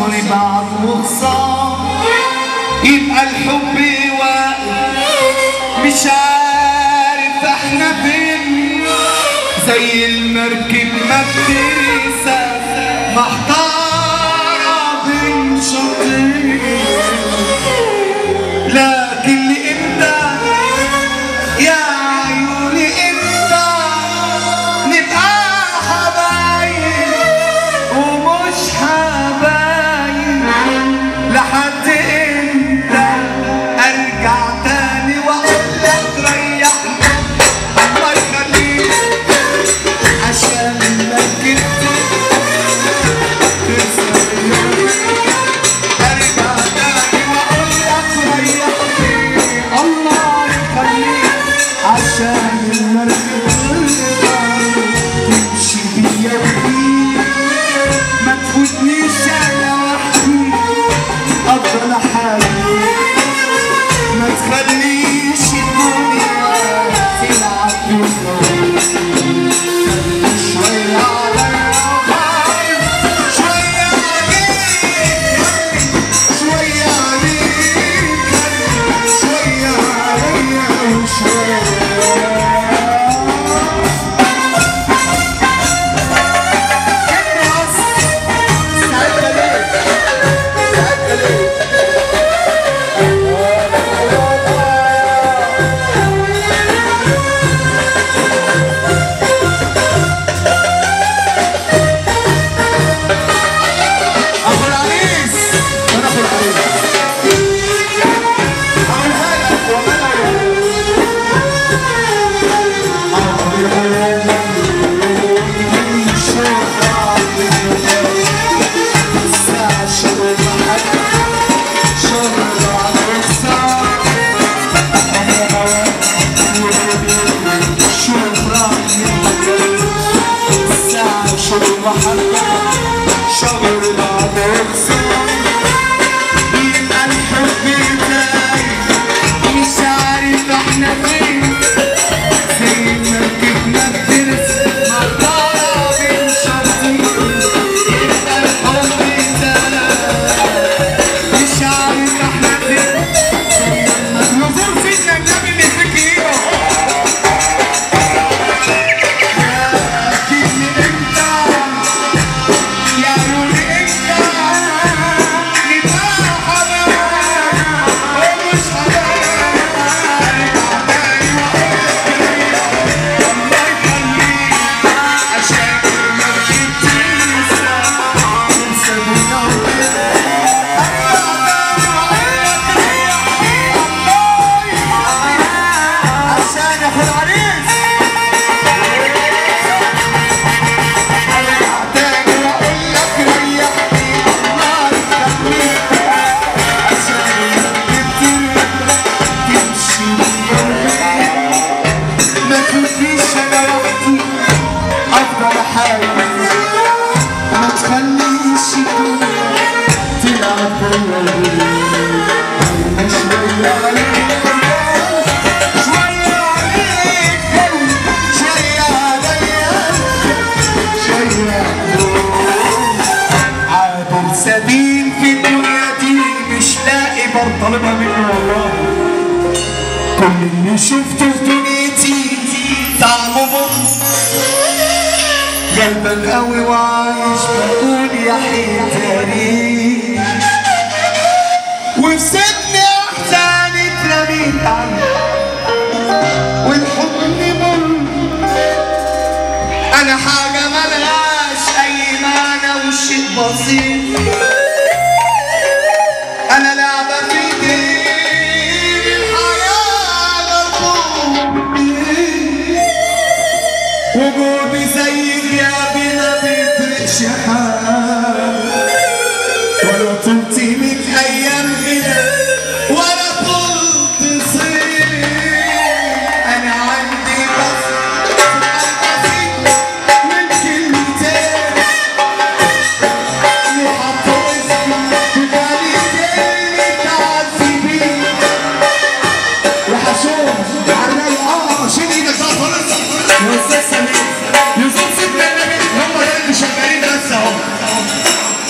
شهر بعد وخصام يبقى الحب واقف مش عارف احنا فين، زي المركب ما بتنسى محتارة بين شطين. لكن لإمتى يا عيوني إمتى نبقى حبايب ومش حبايب؟ لحد إمتى أرجع تاني وأقول لك ريحني الله يخليك عشان المركب أرجع تاني وأقول لك ريحني الله يخليك عشان المركب تمشي بيا وبيك ما تفوتنيش أنا وحدي أفضل حالي ما تخليش الدنيا تلعب بيا شوية عليا وخايف شوية عليك شوية عليك شوية عليا وشوية شهر بعد وخصام يبقى الحب تايه مش عارف احنا فين، زي المركب ما بترسى محتارة بين شطين. يبقى الحب تايه مش عارف احنا فين، نزور سيدنا النبي اللي في كيلو. سبيل في الدنيا دي مش لاقي برطلبها منه والله. كل اللي شفته في دنيتي طعمه مر، غلبان قوي وعايش بقول يا حيتاني، وفي سجن احزان اترميت عنه والحضن مر. انا حاجه ملهاش اي معنى والشيء بسيط، انا لعبه في ايدين الحياه مرغوب، وجودي زي غيابي ما بيفرقش حال، ولا طلتي من ايام غنى ولا طلت صيف. انا عندي بس من كلمتين وحطوا اسمي في بالي اللي تعذبين. وحشوم عرّاق شيل ايدك بقى خالص يا استاذ سمير، يوسف سيدنا النبي هم اللي شغالين بس اهو.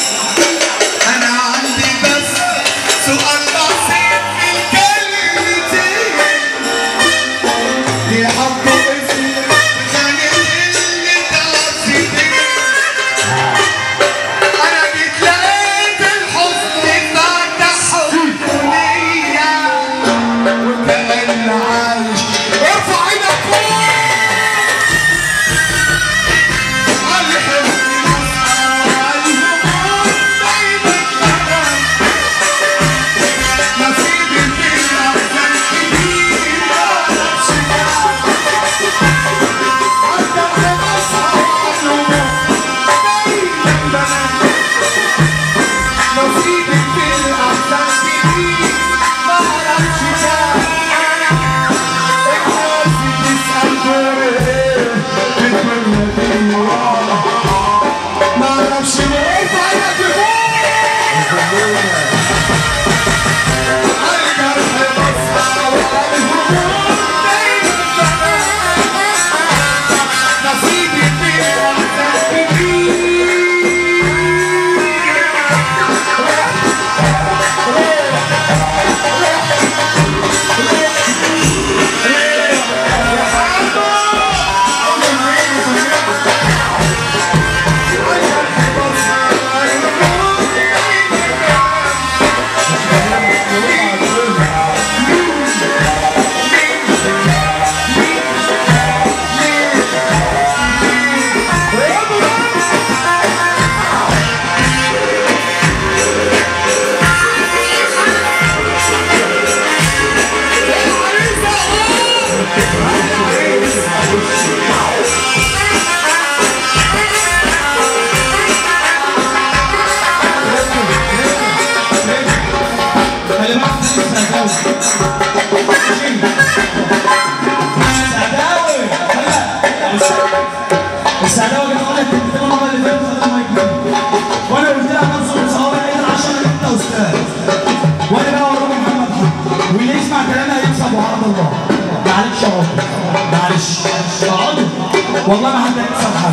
السعداوي كان قال لك الكلمه المره اللي فاتت خدت المايك مني وانا قلت لها نظم صوابع ايد العشره انت استاذ وانا بقى وراك محمد حمد واللي يسمع كلامي هيكسب وعرض الله. معلش يا عمر معلش اقعدوا والله ما حد هيكسب حد.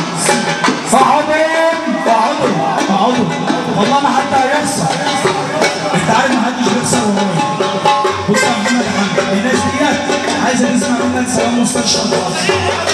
اقعدوا والله ما حد هيخسر. انت عارف ما حدش بيخسر والله. بص يا محمد حمد الناس ديت عايزه تسمع منك سلام مستشفى